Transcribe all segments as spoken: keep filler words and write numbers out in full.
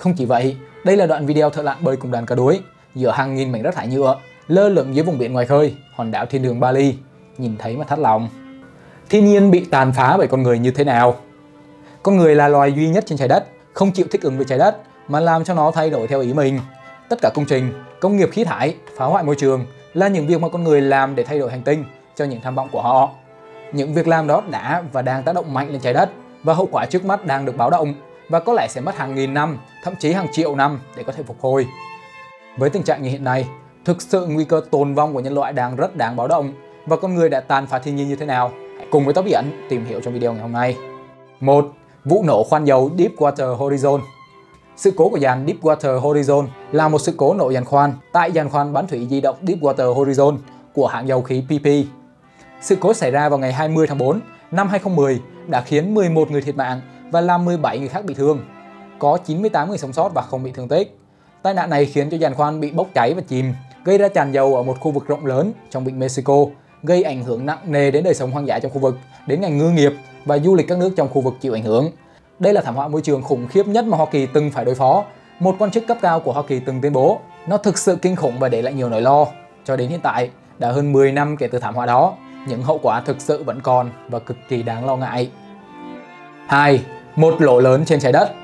Không chỉ vậy, đây là đoạn video thợ lặn bơi cùng đàn cá đuối giữa hàng nghìn mảnh rác thải nhựa lơ lửng dưới vùng biển ngoài khơi, hòn đảo thiên đường Bali. Nhìn thấy mà thắt lòng. Thiên nhiên bị tàn phá bởi con người như thế nào? Con người là loài duy nhất trên trái đất không chịu thích ứng với trái đất mà làm cho nó thay đổi theo ý mình. Tất cả công trình, công nghiệp khí thải, phá hoại môi trường là những việc mà con người làm để thay đổi hành tinh cho những tham vọng của họ. Những việc làm đó đã và đang tác động mạnh lên trái đất và hậu quả trước mắt đang được báo động và có lẽ sẽ mất hàng nghìn năm, thậm chí hàng triệu năm để có thể phục hồi. Với tình trạng như hiện nay, thực sự nguy cơ tồn vong của nhân loại đang rất đáng báo động và con người đã tàn phá thiên nhiên như thế nào? Hãy cùng với Tóc Biển tìm hiểu trong video ngày hôm nay. một. Vụ nổ khoan dầu Deepwater Horizon. Sự cố của giàn Deepwater Horizon là một sự cố nổ giàn khoan tại giàn khoan bán thủy di động Deepwater Horizon của hãng dầu khí bê pê. Sự cố xảy ra vào ngày hai mươi tháng tư năm hai nghìn không trăm mười đã khiến mười một người thiệt mạng và làm mười bảy người khác bị thương. Có chín mươi tám người sống sót và không bị thương tích. Tai nạn này khiến cho giàn khoan bị bốc cháy và chìm, gây ra tràn dầu ở một khu vực rộng lớn trong vịnh Mexico, gây ảnh hưởng nặng nề đến đời sống hoang dã trong khu vực, đến ngành ngư nghiệp và du lịch các nước trong khu vực chịu ảnh hưởng. Đây là thảm họa môi trường khủng khiếp nhất mà Hoa Kỳ từng phải đối phó. Một quan chức cấp cao của Hoa Kỳ từng tuyên bố, nó thực sự kinh khủng và để lại nhiều nỗi lo. Cho đến hiện tại, đã hơn mười năm kể từ thảm họa đó, những hậu quả thực sự vẫn còn và cực kỳ đáng lo ngại. hai. Một lỗ lớn trên trái đất.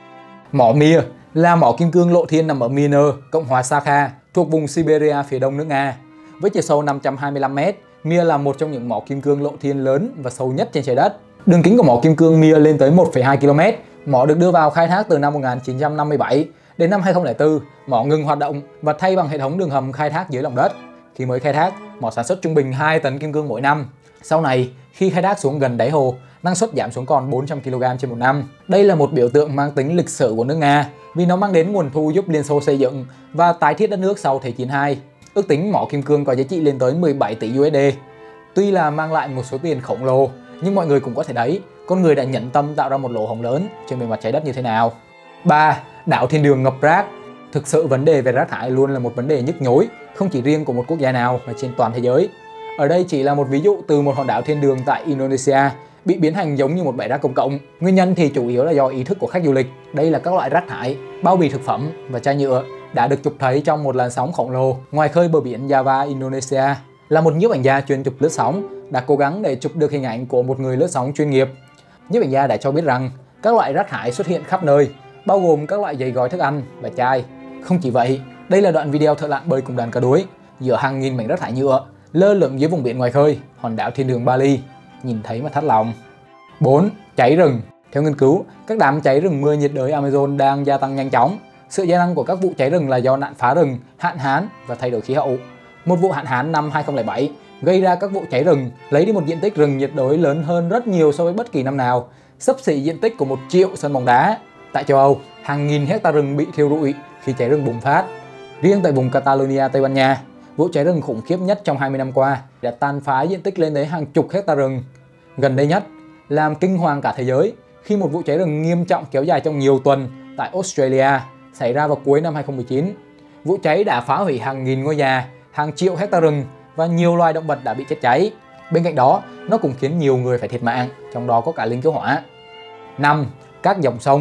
Mỏ Mir là mỏ kim cương lộ thiên nằm ở Mir, Cộng hòa Sakha, thuộc vùng Siberia phía đông nước Nga. Với chiều sâu năm trăm hai mươi lăm mét, Mir là một trong những mỏ kim cương lộ thiên lớn và sâu nhất trên trái đất. Đường kính của mỏ kim cương Mir lên tới một phẩy hai ki lô mét. Mỏ được đưa vào khai thác từ năm một nghìn chín trăm năm mươi bảy. Đến năm hai nghìn không trăm lẻ bốn, mỏ ngừng hoạt động và thay bằng hệ thống đường hầm khai thác dưới lòng đất. Khi mới khai thác, mỏ sản xuất trung bình hai tấn kim cương mỗi năm. Sau này, khi khai thác xuống gần đáy hồ, năng suất giảm xuống còn bốn trăm ki lô gam trên một năm. Đây là một biểu tượng mang tính lịch sử của nước Nga vì nó mang đến nguồn thu giúp Liên Xô xây dựng và tái thiết đất nước sau Thế chiến hai. Ước tính mỏ kim cương có giá trị lên tới mười bảy tỷ đô la. Tuy là mang lại một số tiền khổng lồ, nhưng mọi người cũng có thể thấy con người đã nhẫn tâm tạo ra một lỗ hổng lớn trên bề mặt trái đất như thế nào. ba. Đảo thiên đường ngập rác. Thực sự vấn đề về rác thải luôn là một vấn đề nhức nhối, không chỉ riêng của một quốc gia nào mà trên toàn thế giới. Ở đây chỉ là một ví dụ từ một hòn đảo thiên đường tại Indonesia bị biến thành giống như một bãi rác công cộng. Nguyên nhân thì chủ yếu là do ý thức của khách du lịch. Đây là các loại rác thải, bao bì thực phẩm và chai nhựa đã được chụp thấy trong một làn sóng khổng lồ ngoài khơi bờ biển Java, Indonesia. Là một nhiếp ảnh gia chuyên chụp lướt sóng, đã cố gắng để chụp được hình ảnh của một người lướt sóng chuyên nghiệp. Nhiếp ảnh gia đã cho biết rằng các loại rác thải xuất hiện khắp nơi, bao gồm các loại giấy gói thức ăn và chai. Không chỉ vậy, đây là đoạn video thợ lặn bơi cùng đàn cá đuối giữa hàng nghìn mảnh rác thải nhựa lơ lửng dưới vùng biển ngoài khơi, hòn đảo thiên đường Bali. Nhìn thấy mà thắt lòng. bốn. Cháy rừng. Theo nghiên cứu, các đám cháy rừng mưa nhiệt đới Amazon đang gia tăng nhanh chóng. Sự gia tăng của các vụ cháy rừng là do nạn phá rừng, hạn hán và thay đổi khí hậu. Một vụ hạn hán năm hai nghìn không trăm lẻ bảy gây ra các vụ cháy rừng, lấy đi một diện tích rừng nhiệt đới lớn hơn rất nhiều so với bất kỳ năm nào, xấp xỉ diện tích của một triệu sân bóng đá. Tại châu Âu, hàng nghìn hecta rừng bị thiêu rụi khi cháy rừng bùng phát. Riêng tại vùng Catalonia, Tây Ban Nha, vụ cháy rừng khủng khiếp nhất trong hai mươi năm qua đã tàn phá diện tích lên tới hàng chục hecta rừng. Gần đây nhất, làm kinh hoàng cả thế giới khi một vụ cháy rừng nghiêm trọng kéo dài trong nhiều tuần tại Australia xảy ra vào cuối năm hai nghìn không trăm mười chín. Vụ cháy đã phá hủy hàng nghìn ngôi nhà, hàng triệu hecta rừng và nhiều loài động vật đã bị chết cháy. Bên cạnh đó, nó cũng khiến nhiều người phải thiệt mạng, trong đó có cả lính cứu hỏa. năm. Các dòng sông.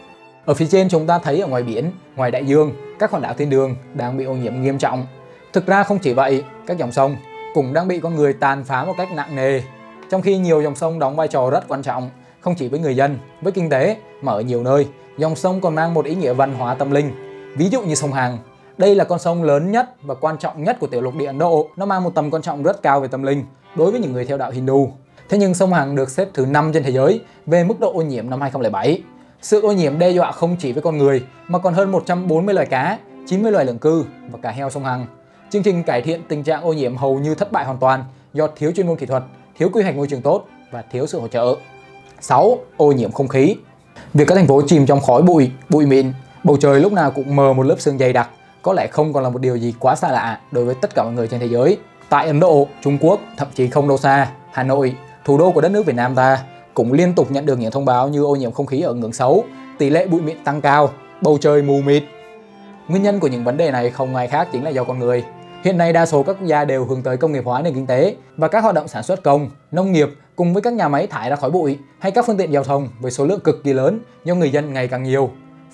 Ở phía trên chúng ta thấy ở ngoài biển, ngoài đại dương, các hòn đảo thiên đường đang bị ô nhiễm nghiêm trọng. Thực ra không chỉ vậy, các dòng sông cũng đang bị con người tàn phá một cách nặng nề. Trong khi nhiều dòng sông đóng vai trò rất quan trọng, không chỉ với người dân, với kinh tế, mà ở nhiều nơi, dòng sông còn mang một ý nghĩa văn hóa tâm linh. Ví dụ như sông Hằng. Đây là con sông lớn nhất và quan trọng nhất của tiểu lục địa Ấn Độ. Nó mang một tầm quan trọng rất cao về tâm linh đối với những người theo đạo Hindu. Thế nhưng sông Hằng được xếp thứ năm trên thế giới về mức độ ô nhiễm năm hai nghìn không trăm lẻ bảy. Sự ô nhiễm đe dọa không chỉ với con người mà còn hơn một trăm bốn mươi loài cá, chín mươi loài lưỡng cư và cả heo sông Hằng. Chương trình cải thiện tình trạng ô nhiễm hầu như thất bại hoàn toàn do thiếu chuyên môn kỹ thuật, thiếu quy hoạch môi trường tốt và thiếu sự hỗ trợ. sáu. Ô nhiễm không khí. Việc các thành phố chìm trong khói bụi, bụi mịn, bầu trời lúc nào cũng mờ một lớp sương dày đặc có lẽ không còn là một điều gì quá xa lạ đối với tất cả mọi người trên thế giới. Tại Ấn Độ, Trung Quốc, thậm chí không đâu xa, Hà Nội, thủ đô của đất nước Việt Nam ta cũng liên tục nhận được những thông báo như ô nhiễm không khí ở ngưỡng xấu, tỷ lệ bụi mịn tăng cao, bầu trời mù mịt. Nguyên nhân của những vấn đề này không ai khác chính là do con người. Hiện nay đa số các quốc gia đều hướng tới công nghiệp hóa nền kinh tế và các hoạt động sản xuất công, nông nghiệp cùng với các nhà máy thải ra khói bụi hay các phương tiện giao thông với số lượng cực kỳ lớn do người dân ngày càng nhiều.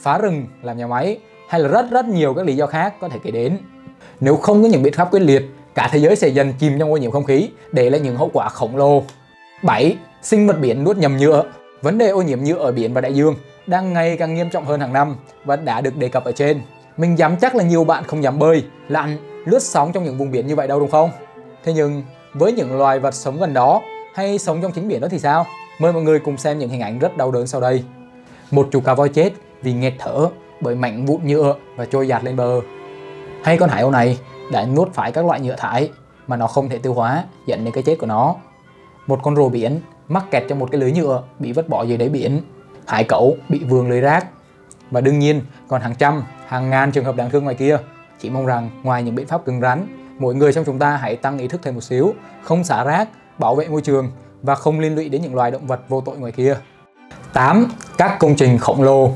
phá rừng làm nhà máy, hay là rất rất nhiều các lý do khác có thể kể đến. Nếu không có những biện pháp quyết liệt, cả thế giới sẽ dần chìm trong ô nhiễm không khí, để lại những hậu quả khổng lồ. bảy. Sinh vật biển nuốt nhầm nhựa. Vấn đề ô nhiễm nhựa ở biển và đại dương đang ngày càng nghiêm trọng hơn hàng năm và đã được đề cập ở trên. Mình dám chắc là nhiều bạn không dám bơi, lặn, lướt sóng trong những vùng biển như vậy đâu, đúng không? Thế nhưng với những loài vật sống gần đó hay sống trong chính biển đó thì sao? Mời mọi người cùng xem những hình ảnh rất đau đớn sau đây. Một chú cá voi chết vì nghẹt thở bởi mảnh vụn nhựa và trôi dạt lên bờ. Hay con hải âu này đã nuốt phải các loại nhựa thải mà nó không thể tiêu hóa, dẫn đến cái chết của nó. Một con rùa biển mắc kẹt trong một cái lưới nhựa bị vứt bỏ dưới đáy biển. Hải cẩu bị vướng lưới rác. Và đương nhiên còn hàng trăm, hàng ngàn trường hợp đáng thương ngoài kia. Chỉ mong rằng ngoài những biện pháp cứng rắn, mỗi người trong chúng ta hãy tăng ý thức thêm một xíu, không xả rác, bảo vệ môi trường và không liên lụy đến những loài động vật vô tội ngoài kia. tám. Các công trình khổng lồ.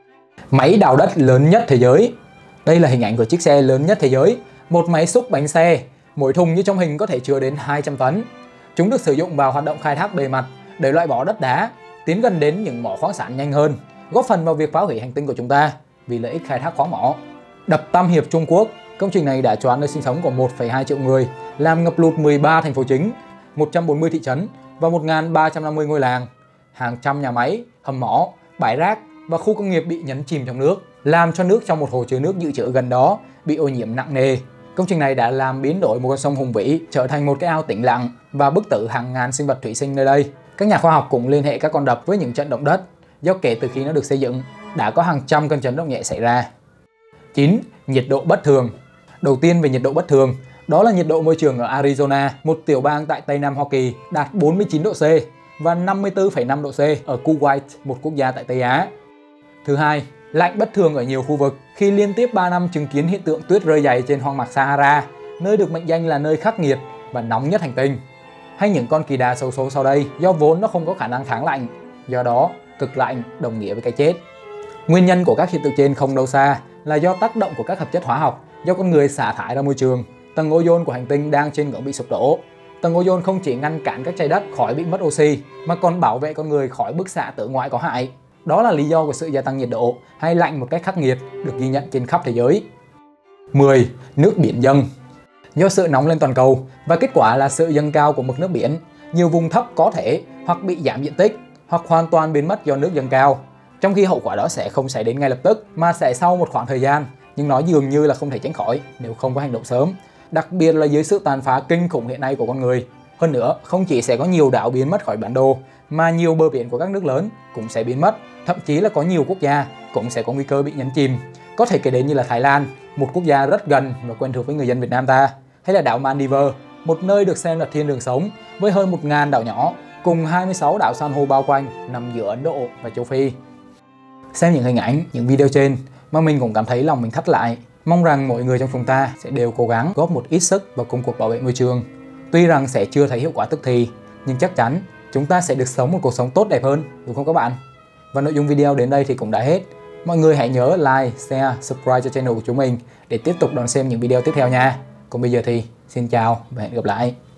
Máy đào đất lớn nhất thế giới. Đây là hình ảnh của chiếc xe lớn nhất thế giới, một máy xúc bánh xe, mỗi thùng như trong hình có thể chứa đến hai trăm tấn. Chúng được sử dụng vào hoạt động khai thác bề mặt để loại bỏ đất đá, tiến gần đến những mỏ khoáng sản nhanh hơn, góp phần vào việc phá hủy hành tinh của chúng ta vì lợi ích khai thác khoáng mỏ. Đập Tam Hiệp Trung Quốc, công trình này đã choán nơi sinh sống của một phẩy hai triệu người, làm ngập lụt mười ba thành phố chính, một trăm bốn mươi thị trấn và một nghìn ba trăm năm mươi ngôi làng. Hàng trăm nhà máy, hầm mỏ, bãi rác và khu công nghiệp bị nhấn chìm trong nước, làm cho nước trong một hồ chứa nước dự trữ gần đó bị ô nhiễm nặng nề. Công trình này đã làm biến đổi một con sông hùng vĩ trở thành một cái ao tĩnh lặng và bức tử hàng ngàn sinh vật thủy sinh nơi đây. Các nhà khoa học cũng liên hệ các con đập với những trận động đất, do kể từ khi nó được xây dựng đã có hàng trăm cơn chấn động nhẹ xảy ra. chín. Nhiệt độ bất thường. Đầu tiên về nhiệt độ bất thường, đó là nhiệt độ môi trường ở Arizona, một tiểu bang tại Tây Nam Hoa Kỳ, đạt bốn mươi chín độ C và năm mươi tư phẩy năm độ C ở Kuwait, một quốc gia tại Tây Á. Thứ hai, lạnh bất thường ở nhiều khu vực khi liên tiếp ba năm chứng kiến hiện tượng tuyết rơi dày trên hoang mạc Sahara, nơi được mệnh danh là nơi khắc nghiệt và nóng nhất hành tinh. Hay những con kỳ đà xấu số sau đây, do vốn nó không có khả năng kháng lạnh, do đó cực lạnh đồng nghĩa với cái chết. Nguyên nhân của các hiện tượng trên không đâu xa là do tác động của các hợp chất hóa học do con người xả thải ra môi trường. Tầng ozone của hành tinh đang trên ngưỡng bị sụp đổ. Tầng ozone không chỉ ngăn cản các trái đất khỏi bị mất oxy mà còn bảo vệ con người khỏi bức xạ tử ngoại có hại. Đó là lý do của sự gia tăng nhiệt độ hay lạnh một cách khắc nghiệt được ghi nhận trên khắp thế giới. mười. Nước biển dâng. Do sự nóng lên toàn cầu và kết quả là sự dâng cao của mực nước biển, nhiều vùng thấp có thể hoặc bị giảm diện tích hoặc hoàn toàn biến mất do nước dâng cao. Trong khi hậu quả đó sẽ không xảy đến ngay lập tức mà sẽ sau một khoảng thời gian, nhưng nó dường như là không thể tránh khỏi nếu không có hành động sớm, đặc biệt là dưới sự tàn phá kinh khủng hiện nay của con người. Hơn nữa, không chỉ sẽ có nhiều đảo biến mất khỏi bản đồ, mà nhiều bờ biển của các nước lớn cũng sẽ biến mất, thậm chí là có nhiều quốc gia cũng sẽ có nguy cơ bị nhấn chìm. Có thể kể đến như là Thái Lan, một quốc gia rất gần và quen thuộc với người dân Việt Nam ta, hay là đảo Maldives, một nơi được xem là thiên đường sống với hơn một nghìn đảo nhỏ cùng hai mươi sáu đảo san hô bao quanh nằm giữa Ấn Độ và châu Phi. Xem những hình ảnh, những video trên mà mình cũng cảm thấy lòng mình thắt lại. Mong rằng mọi người trong chúng ta sẽ đều cố gắng góp một ít sức vào công cuộc bảo vệ môi trường. Tuy rằng sẽ chưa thấy hiệu quả tức thì, nhưng chắc chắn chúng ta sẽ được sống một cuộc sống tốt đẹp hơn, đúng không các bạn? Và nội dung video đến đây thì cũng đã hết. Mọi người hãy nhớ like, share, subscribe cho channel của chúng mình để tiếp tục đón xem những video tiếp theo nha. Còn bây giờ thì xin chào và hẹn gặp lại.